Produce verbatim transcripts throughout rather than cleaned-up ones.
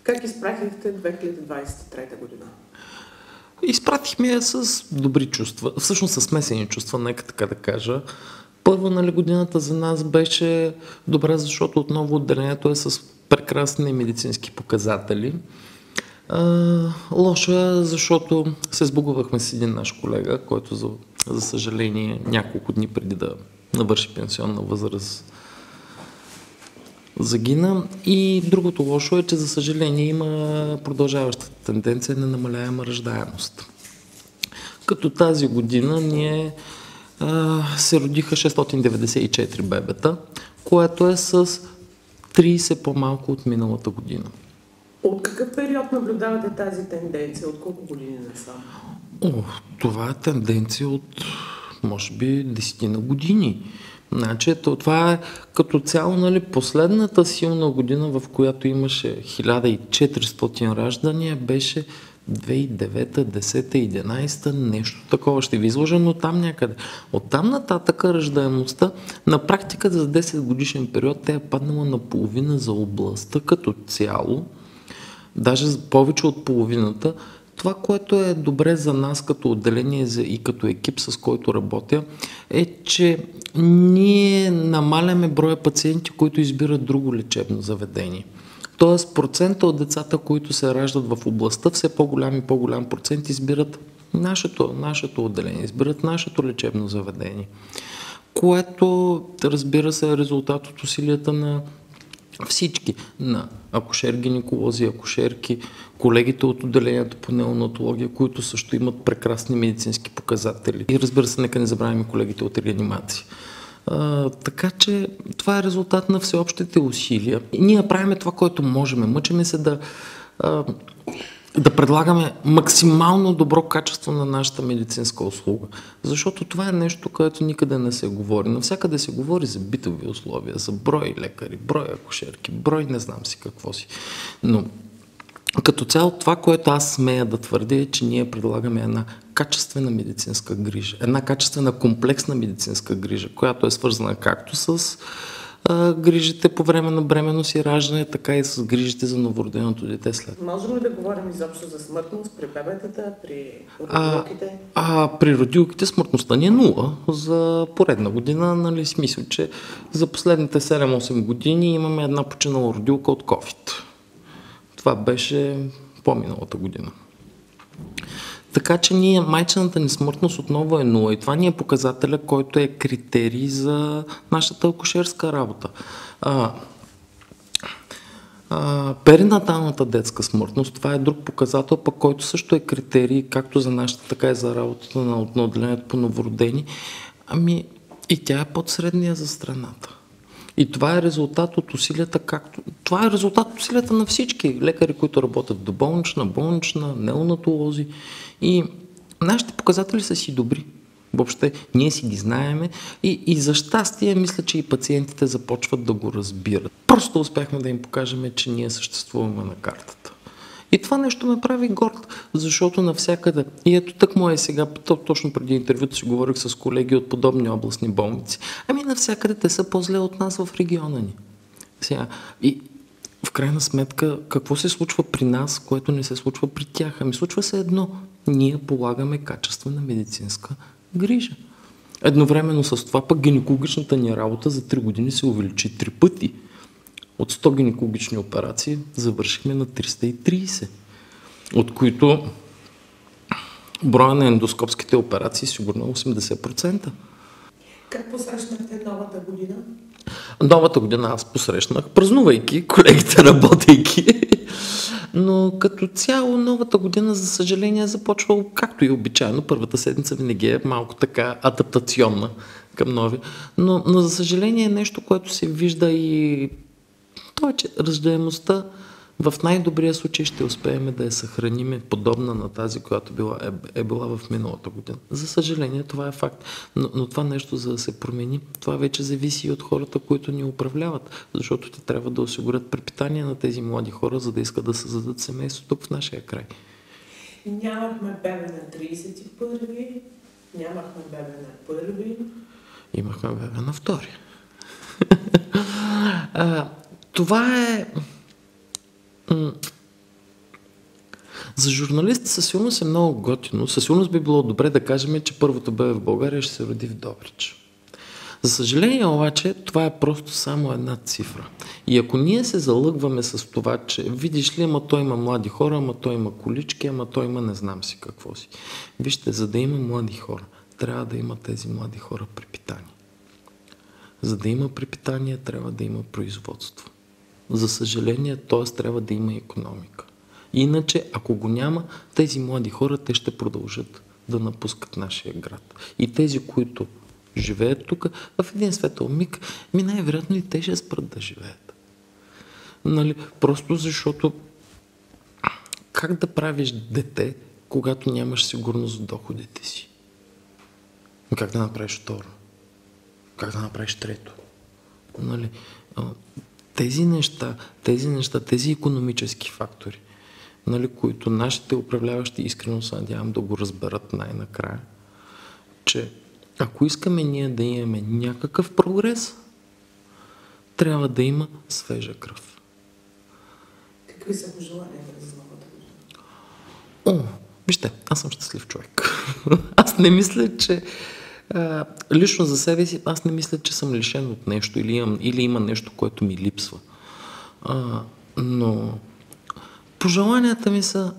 Как изпратихте две хиляди двадесет и трета година? Изпратихме я с добри чувства, всъщност с смесени чувства, нека така да кажа. Първа, нали, годината за нас беше добра, защото отново отделението е с прекрасни медицински показатели. А, лоша, защото се сбогувахме с един наш колега, който за, за съжаление няколко дни преди да навърши пенсионна възраст загина. И другото лошо е, че за съжаление има продължаваща тенденция на намаляема раждаемост. Като тази година ние а, се родиха шестстотин деветдесет и четири бебета, което е с тридесет по-малко от миналата година. От какъв период наблюдавате тази тенденция? От колко години насам? О, това е тенденция от, може би, десетина години. Значи, това е като цяло, нали, последната силна година, в която имаше хиляда и четиристотин раждания, беше две хиляди и девета, десета, единадесета, нещо такова. Ще ви изложа, но там някъде. Оттам нататък раждаемостта, на практика за десет годишен период, тя е паднала на половина за областта като цяло, даже повече от половината. Това, което е добре за нас като отделение и като екип, с който работя, е, че ние намаляме броя пациенти, които избират друго лечебно заведение. Тоест процента от децата, които се раждат в областта, все по-голям и по-голям процент избират нашето, нашето отделение, избират нашето лечебно заведение. Което, разбира се, е резултат от усилията на всички, на акушер-гинеколози, акушерки, колегите от отделението по неонатология, които също имат прекрасни медицински показатели. И разбира се, нека не забравяме колегите от реанимация. А, така че това е резултат на всеобщите усилия. И ние правим това, което можем. Мъчиме се да, а, да предлагаме максимално добро качество на нашата медицинска услуга. Защото това е нещо, което никъде не се говори. Навсякъде се говори за битови условия, за брой лекари, брой акушерки, брой не знам си какво си. Но като цяло това, което аз смея да твърдя, е, че ние предлагаме една качествена медицинска грижа, една качествена комплексна медицинска грижа, която е свързана както с а, грижите по време на бременност и раждане, така и с грижите за новороденото дете след. Можем ли да говорим изобщо за смъртност при бебетата, при родилките? А, а при родилките смъртността ни е нула за поредна година, нали, смисъл, че за последните седем-осем години имаме една починала родилка от ковид. Това беше по-миналата година. Така че ние, майчината ни смъртност отново е нула и това ни е показателя, който е критерий за нашата акушерска работа. А, а, перинаталната детска смъртност, това е друг показател, пък който също е критерий както за нашата, така и за работата на, на отделението по новородени. Ами и тя е под средния за страната. И това е резултат от усилията, както... Това е резултат от усилията на всички лекари, които работят в доболнична, болнична, неонатолози. И нашите показатели са си добри. Въобще, ние си ги знаеме и, и за щастие, мисля, че и пациентите започват да го разбират. Просто успяхме да им покажем, че ние съществуваме на картата. И това нещо ме прави горд, защото навсякъде, и ето так му е сега, точно преди интервюто си говорих с колеги от подобни областни болници, ами навсякъде те са по-зле от нас в региона ни. Сега, и в крайна сметка, какво се случва при нас, което не се случва при тях? Ами случва се едно, ние полагаме качествена медицинска грижа. Едновременно с това пък гинекологичната ни работа за три години се увеличи три пъти. От сто гинекологични операции завършихме на триста и тридесет, от които броя на ендоскопските операции сигурно осемдесет процента. Как посрещнахте новата година? Новата година аз посрещнах, празнувайки, колегите работейки. Но като цяло новата година, за съжаление, започва както и обичайно. Първата седмица винаги е малко така адаптационна към нови. Но, но за съжаление е нещо, което се вижда и това е, че раждаемостта в най-добрия случай ще успеем да я съхраним подобна на тази, която била, е, е била в миналата година. За съжаление, това е факт. Но, но това нещо, за да се промени, това вече зависи и от хората, които ни управляват, защото те трябва да осигурят препитание на тези млади хора, за да искат да създадат семейство тук в нашия край. Нямахме бебе на тридесет и първи, нямахме бебе на първи. Имахме бебе на втори. а, това е... За журналиста със сигурност е много готино. Със сигурност би било добре да кажем, че първото бебе в България ще се роди в Добрич. За съжаление обаче, това е просто само една цифра. И ако ние се залъгваме с това, че видиш ли, ама той има млади хора, ама той има колички, ама той има не знам си какво си. Вижте, за да има млади хора, трябва да има тези млади хора препитание. За да има препитание, трябва да има производство. За съжаление, т.е. трябва да има икономика. Иначе, ако го няма, тези млади хора, те ще продължат да напускат нашия град. И тези, които живеят тук, в един светъл миг, ми най-вероятно и те ще спрат да живеят. Нали? Просто защото как да правиш дете, когато нямаш сигурност в доходите си? Как да направиш второ? Как да направиш трето? Нали? Тези неща, тези неща, тези икономически фактори, нали, които нашите управляващи искрено се надявам да го разберат най-накрая, че ако искаме ние да имаме някакъв прогрес, трябва да има свежа кръв. Какви са пожеланията за новата година? О, вижте, аз съм щастлив човек. Аз не мисля, че а, лично за себе си, аз не мисля, че съм лишен от нещо или, имам, или има нещо, което ми липсва. А, но пожеланията ми са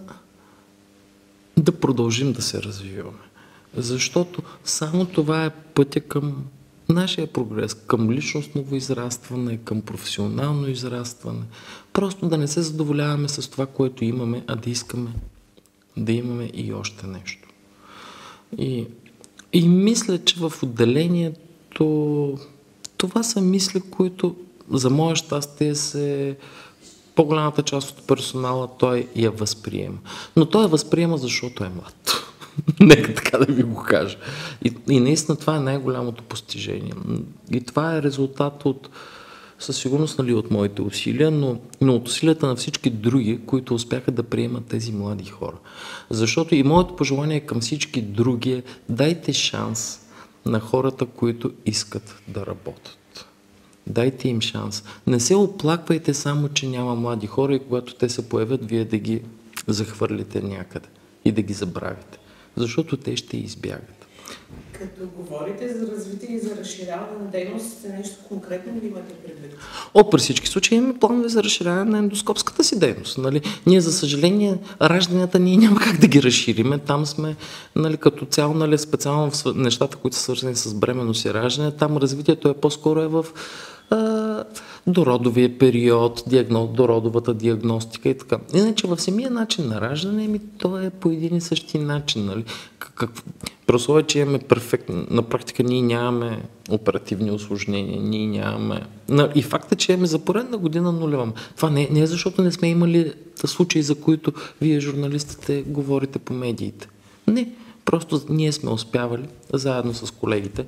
да продължим да се развиваме. Защото само това е пътя към нашия прогрес, към личностно израстване, към професионално израстване. Просто да не се задоволяваме с това, което имаме, а да искаме да имаме и още нещо. И, и мисля, че в отделението това са мисли, които за мое щастие се по-голямата част от персонала той я възприема. Но той я възприема, защото е млад. Нека така да ви го кажа. И, и наистина това е най-голямото постижение. И това е резултат от, със сигурност, нали, от моите усилия, но, но от усилията на всички други, които успяха да приемат тези млади хора. Защото и моето пожелание към всички други е: дайте шанс на хората, които искат да работят. Дайте им шанс. Не се оплаквайте само, че няма млади хора и когато те се появят, вие да ги захвърлите някъде и да ги забравите. Защото те ще избягат. Като говорите за развитие и за разширяване на дейностите, нещо конкретно ли имате предвид? О, при всички случаи имаме планове за разширяване на ендоскопската си дейност. Нали? Ние, за съжаление, ражданията ние няма как да ги разшириме. Там сме, нали, като цяло, нали, специално в нещата, които са свързани с бременност и раждане, там развитието е по-скоро е в а, дородовия период, диагноз, дородовата диагностика и така. Иначе в самия начин на раждане, ми то е по един и същи начин. Нали? Как, при условие, че имаме перфектно, на практика ние нямаме оперативни усложнения, ние нямаме... И факта, че имаме за поредна година нулева. Това не, не е защото не сме имали случаи, за които вие, журналистите, говорите по медиите. Не, просто ние сме успявали, заедно с колегите,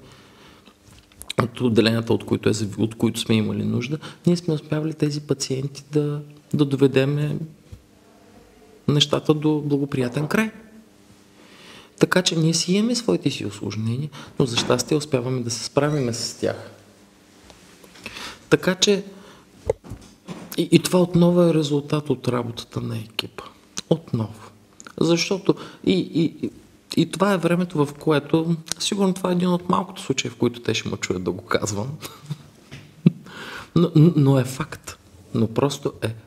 от отделенията, от които, е, от които сме имали нужда, ние сме успявали тези пациенти да, да доведеме нещата до благоприятен край. Така че ние си имаме своите си усложнения, но за щастие успяваме да се справим с тях. Така че и, и това отново е резултат от работата на екипа. Отново. Защото и, и, и това е времето, в което, сигурно това е един от малкото случаи, в които те ще ме чуят да го казвам, но, но е факт. Но просто е